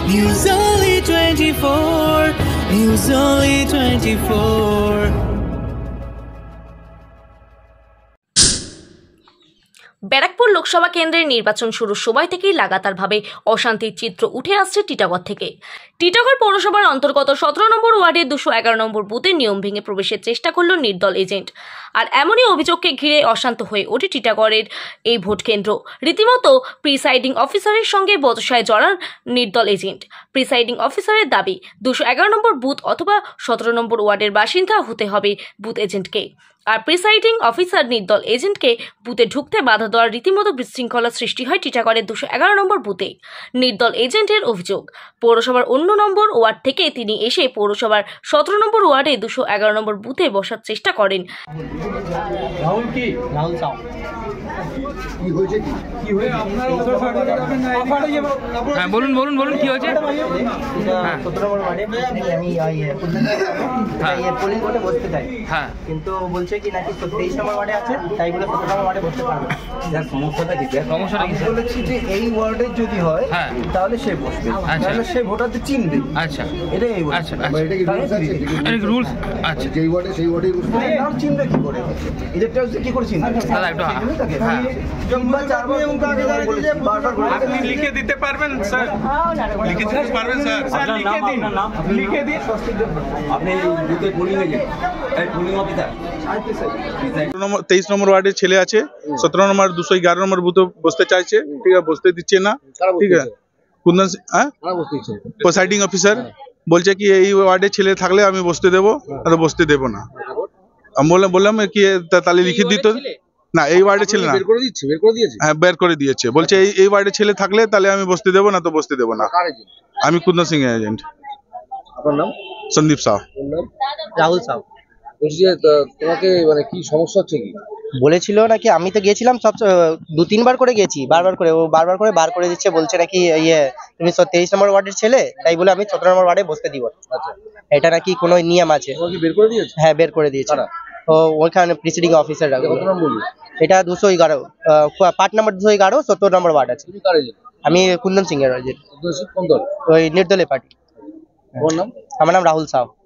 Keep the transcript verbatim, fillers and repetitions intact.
News Only twenty-four, News Only twenty-four. Barrackpore Lok Sabha কেন্দ্রের নির্বাচন শুরুর সময় থেকেই লাগাতারভাবে অশান্তির চিত্র উঠে আসছে টিটাগড় থেকে। টিটাগড় পৌরসভার অন্তর্গত সতেরো নম্বর ওয়ার্ডের দুশো এগারো নম্বর বুথে নিয়ম ভেঙে প্রবেশের চেষ্টা করল নির্দল এজেন্ট। আর এমনই অভিযোগকে ঘিরে অশান্ত হয়ে ওঠে টিটাগড়ের এই ভোট কেন্দ্র। রীতিমতো প্রিসাইডিং অফিসারের সঙ্গে বচসায় জড়ান নির্দল এজেন্ট। প্রিসাইডিং অফিসারের দাবি, দুশো এগারো নম্বর বুথ অথবা সতেরো নম্বর ওয়ার্ডের বাসিন্দা হতে হবে বুথ এজেন্টকে। আর প্রিসাইডিং অফিসার নির্দল এজেন্টকে বুথে ঢুকতে বাধা দেওয়ার রীতিমতো বিশৃঙ্খলা সৃষ্টি হয় টিটাগড়ের দুশো এগারো নম্বর বুথে। নির্দল এজেন্টের অভিযোগ, পৌরসভার অন্য নম্বর ওয়ার্ড থেকে তিনি এসে পৌরসভার সতেরো নম্বর ওয়ার্ডে দুশো এগারো নম্বর বুথে বসার চেষ্টা করেন। রাহুল কি রাহুল সাউ কি হয়েছে কি কি হয়ে আপনার হ্যাঁ বলুন বলুন বলুন কি হয়েছে? হ্যাঁ সতেরো নম্বর ওয়ার্ডে আমি এই পোলিং কোর্টে বসতে চাই। হ্যাঁ কিন্তু বলছে কি নাকি তেইশ নম্বর ওয়ার্ডে আছে, তাই বলে সতেরো নম্বর ওয়ার্ডে বসতে পারবে। যার সমস্যাটা কি সমস্যাটা কি বলেছি যে এই ওয়ার্ডে যদি হয় তাহলে সে বসবে, তাহলে সে ভোটারদের চিনবে। আচ্ছা এটা এই আচ্ছা এটা কি রুলস আছে? এটা রুলস আচ্ছা যেই ওয়ার্ডে সেই ওয়ার্ডেই বসবে, আর চিনবে কি করে? এদেরটা কি করে চিনবে? দাদা একটু হ্যাঁ জম্বা চারবার এবং কাকে দাঁড়িয়ে যে বারবার আপনি লিখে দিতে পারবেন স্যার? লিখে দিতে পারবেন স্যার? স্যার লিখে দিন, লিখে দিন। আপনি বুথে পোলিং এজেন্ট এই পোলিং অফিসার তেইশ নম্বর ওয়ার্ডের ছেলে আছে, সতেরো নম্বর দুশো এগারো নম্বর বুথে বসতে চাইছে, ঠিক আছে, বসতে দিচ্ছে না। ঠিক আছে, কুন্দন হ্যাঁ প্রিসাইডিং অফিসার বলছে কি এই ওয়ার্ডের ছেলে থাকলে আমি বসতে দেবো, তো বসতে দেবো না। আমি বললাম বললাম কি তাহলে লিখে দিত না, এই ওয়ার্ডের ছেলে না, হ্যাঁ বের করে দিয়েছে। বলছে এই এই ওয়ার্ডের ছেলে থাকলে তাহলে আমি বসতে দেবো না, তো বসতে দেবো না। আমি কুন্দন সিং এজেন্ট। আপনার নাম? সন্দীপ সাউ। রাহুল সাউ। বলছি যে তোমাকে মানে কি সমস্যা হচ্ছে কি বলেছিল নাকি? আমি তো গিয়েছিলাম সব দু তিনবার করে গেছি, বারবার করে ও বারবার করে বার করে দিচ্ছে। বলছে নাকি ইয়ে তুমি তেইশ নম্বর ওয়ার্ডের ছেলে, তাই বলে আমি সতেরো নম্বর ওয়ার্ডে বসতে দিব। আচ্ছা এটা নাকি কোনো নিয়ম আছে। বের করে দিয়েছে? হ্যাঁ বের করে দিয়েছে। ও ওইখানে প্রিসাইডিং অফিসার এটা দুশো এগারো পার্ট নাম্বার দুশো এগারো সত্তর নম্বর ওয়ার্ড আছে। আমি কুন্দন সিং এর ওই নির্দলীয় পার্টি। আমার নাম রাহুল সাউ।